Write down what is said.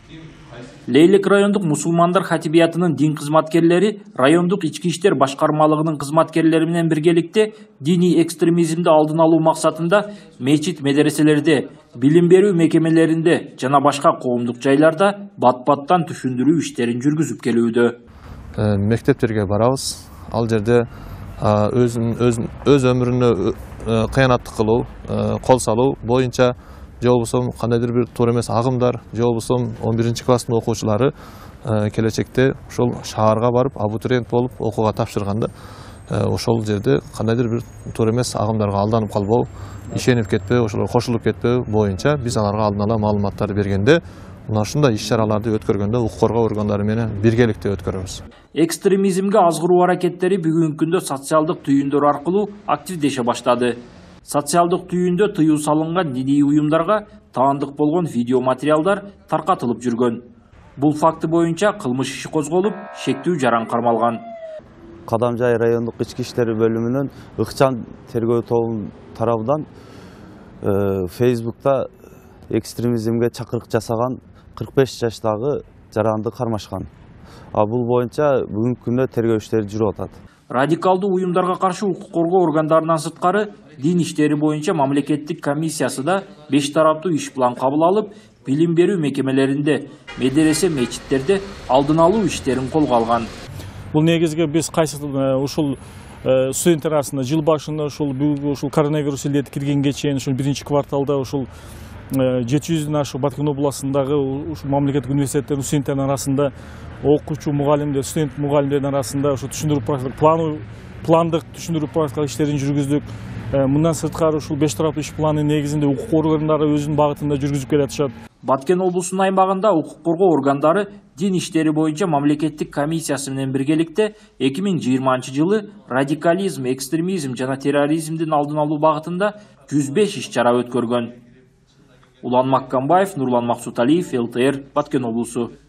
Leйлек райондук мусулмандар хатибиятынын дин кызматкерлери райондук ички иштер башкармалыгынын кызматкерлери менен биргеликте диний экстремизмди алдын алуу максатында мечит медреселерде, билим берүү мекемелеринде жана башка коомдук жайларда бат-баттан түшүндүрүү иштерин жүргүзүп келүүдө. Мектептерге барабыз. Ал жерде өз өмүрүнө кыянаттык кылуу, кол салуу боюнча же болбосо кандайдыр бир туура эмес агымдар, же болбосо 11-класстын окуучулары келечекте ошол шаарга барып абитуриент болуп окууга тапшырганда ошол жерде кандайдыр бир туура эмес агымдарга алданып калбоо, ишенип кетпөө, ошолорго кошулуп кетпөө боюнча биз аларга алдын ала маалыматтарды бергенде, мына ушундай иш-чараларды өткөргөндө укук коргоо органдары менен биргеликте өткөрөбүз. Экстремизмге азгыруу аракеттери бүгүнкү күндө социалдык түйүндөр аркылуу активдеше баштады. Социалдык түйүндө тыюу салынган диний уюмдарга таандык болгон видео материалдар таркатылып жүргөн. Бул факты боюнча кылмыш иши козголуп, шектүү жаран кармалган. Кадамжай райондук ички иштер бөлүмүнүн ыкчам тергөө тобунун тарабынан Facebook'ta экстремизмге чакырык жасаган 45 жаштагы жаранды кармашкан. Бул боюнча бүгүнкү күндө тергөө иштери жүрүп атат. Радикалдуу уюмдарга каршы укук коргоо органдарынан сырткары дин иштери боюнча мамлекеттик комиссиясы да 5 тараптуу иш план кабыл алып, билим берүү мекемелеринде, медресе, мечиттерде алдын алуу иштерин колго алган. Бул негизги биз кайсы ушул студенттер арасында жыл башында ушул коронавирус илдети киргенге чейин ушул 1-кварталда ушул 700-дөн ашык Баткен областындагы ушул мамлекеттик университеттердин студенттеринин арасында окуучу мугалимдер, студент мугалимдердин арасында ушул түшүндүрүү практикалык пландык түшүндүрүү практикалык иштерин жүргүздүк. Мындан сырткары ушул 5 тараптуу иш планы негизинде укук органдары өзүнүн багытында жүргүзүп келатышат. Баткен облусунун аймагында укук коргоо органдары дин иштери боюнча мамлекеттик комиссиясы менен биргеликте 2020-жылы радикализм, экстремизм жана терроризмдин алдын алуу багытында 105 иш-чара өткөргөн. Улан Маккамбаев, Нурлан Максуталиев, ЛТР, Баткен облусу.